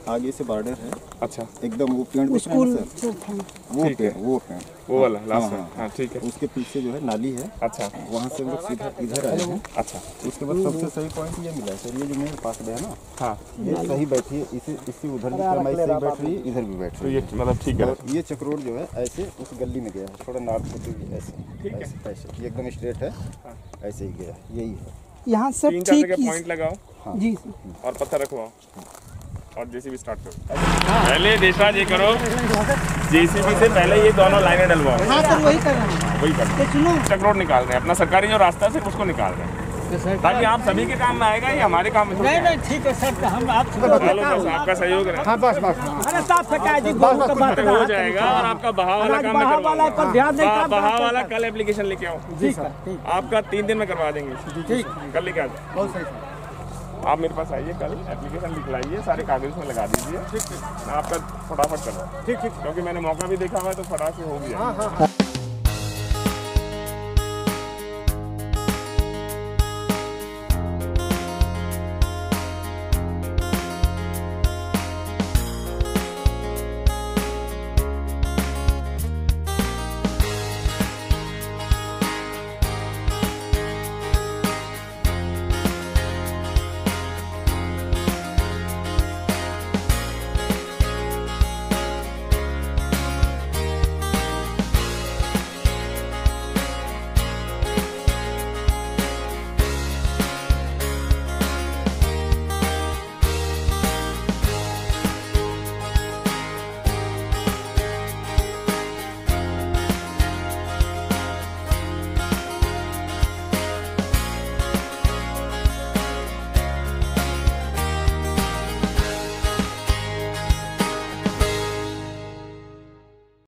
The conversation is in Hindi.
आगे से बॉर्डर है। अच्छा, एकदम वो पेड़ दिख रहा है सर, वो पेड़ वो वाला लास्ट में। हाँ ठीक है। उसके पीछे जो है नाली है। अच्छा, वहाँ से हम लोग सीधा इधर आए हैं। अच्छा, उसके बाद सबसे सही पॉइंट ये मिला है सर, ये जो मेरे पास गया ना, हाँ ये सही बैठी है, इसी उधर भी क्रमाई सही बैठ रही है, इधर भी बैठ तो रही ये है। मतलब ठीक है। और ये चक्रोड जो है ऐसे उस गली में गया है, थोड़ा नॉर्थ होते हुए ऐसे ऐसे, ये एकदम स्ट्रेट है, ऐसे ही गया, यही है। यहाँ सब 3-4 जगह पॉइंट लगाओ। हाँ जी और पत्थर रखवाओ और जेसीबी स्टार्ट करो। पहले देशराज ये करो, जेसीबी से पहले ये दोनों लाइनें डलवाओ। हाँ सर, वही कर रहे हैं, वही कर सुनो चक्रोड निकाल रहे हैं, अपना सरकारी जो रास्ता है उसको निकाल रहे हैं, ताकि आप सभी के काम में आएगा, ये हमारे काम में नहीं नहीं ठीक है सर, हम आप आपका सहयोग है। हाँ बस अरे साफ सफाई जी हो जाएगा। और आपका बहाव वाला काम मैं करवाऊंगा। पर ध्यान नहीं, बहाव वाला कल एप्लीकेशन लेके आओ, जी सर, आपका 3 दिन में करवा देंगे। ठीक, कल लेके आ जाओ। बहुत सही। आप मेरे पास आइए, कल एप्लीकेशन लिखलाइए, सारे कागज में लगा दीजिए। ठीक, मैं आपका फटाफट कर रहा हूँ। ठीक, क्योंकि मैंने मौका भी देखा हुआ है तो फटाफट से हो गया।